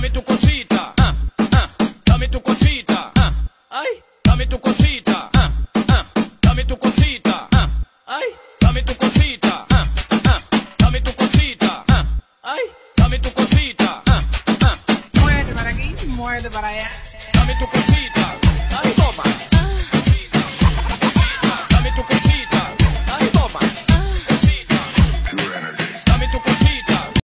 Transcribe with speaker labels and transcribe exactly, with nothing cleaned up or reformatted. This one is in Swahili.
Speaker 1: dame tu cosita, ah, ah, dame tu cosita, ah, ay, dame tu cosita, ah, ah, dame tu cosita, ah, ay, dame tu cosita, ah, ah, dame tu cosita, ah, ay, dame tu cosita, ah, ah.
Speaker 2: Muévete para aquí, muévete para allá.